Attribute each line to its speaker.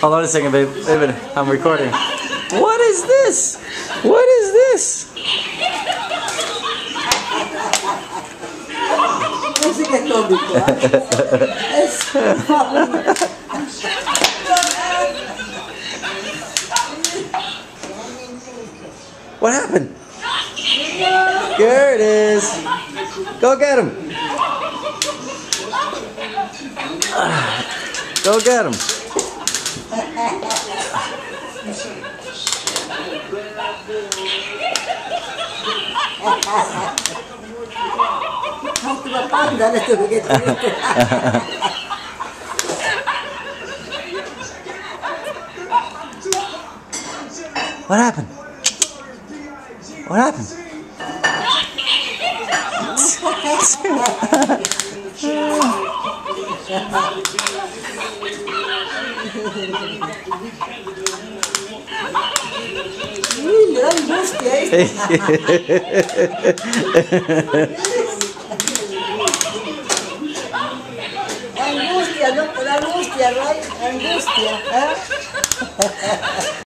Speaker 1: Hold on a second, babe. Wait a minute. I'm recording. What is this? What is this? What happened? Here it is. Go get him. Go get him. What happened? What happened?
Speaker 2: Angustia, no, la angustia, ¿no? Angustia, ¿eh?